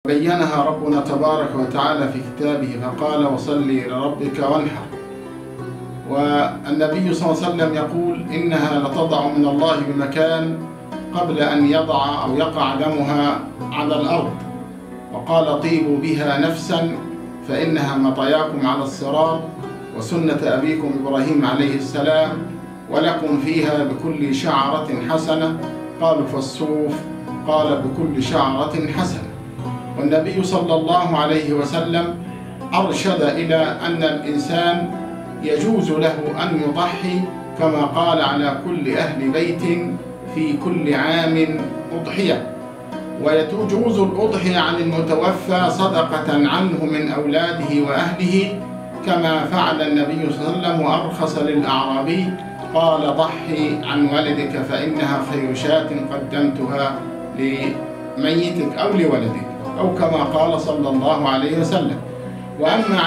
بينها ربنا تبارك وتعالى في كتابه فقال: وصل لربك وانحر. والنبي صلى الله عليه وسلم يقول: إنها لتضع من الله بمكان قبل أن يضع أو يقع دمها على الأرض. وقال: طيبوا بها نفسا فإنها مطاياكم على الصراط وسنة أبيكم إبراهيم عليه السلام، ولكم فيها بكل شعرة حسنة. قالوا: فالصوف؟ قال: بكل شعرة حسنة. والنبي صلى الله عليه وسلم أرشد إلى أن الإنسان يجوز له أن يضحي، كما قال: على كل أهل بيت في كل عام أضحية. ويجوز الأضحية عن المتوفى صدقة عنه من أولاده وأهله، كما فعل النبي صلى الله عليه وسلم وأرخص للأعرابي قال: ضحي عن ولدك فإنها خير شاة قدمتها لميتك أو لولدك، أو كما قال صلى الله عليه وسلم. وأما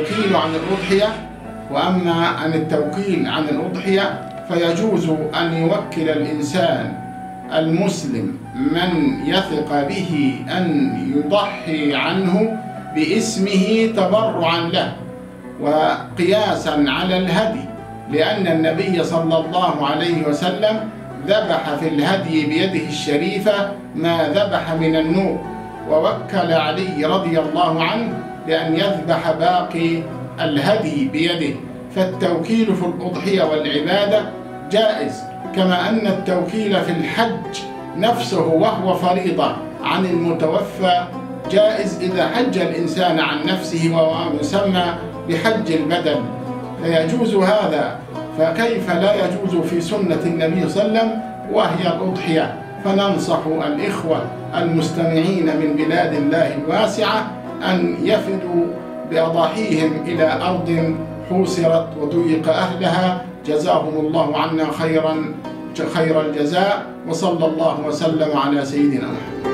عن التوكيل عن الأضحية فيجوز أن يوكل الإنسان المسلم من يثق به أن يضحي عنه باسمه تبرعا له وقياسا على الهدي، لأن النبي صلى الله عليه وسلم ذبح في الهدي بيده الشريفة ما ذبح من النوق، ووكل علي رضي الله عنه بأن يذبح باقي الهدي بيده. فالتوكيل في الأضحية والعبادة جائز، كما أن التوكيل في الحج نفسه وهو فريضة عن المتوفى جائز إذا حج الإنسان عن نفسه، وهو يسمى بحج البدن، فيجوز هذا. فكيف لا يجوز في سنة النبي صلى الله عليه وسلم وهي الأضحية؟ فننصح الإخوة المستمعين من بلاد الله الواسعة أن يفدوا بأضاحيهم إلى أرض حوصرت وضيق أهلها. جزاهم الله عنا خير الجزاء، وصلى الله وسلم على سيدنا محمد.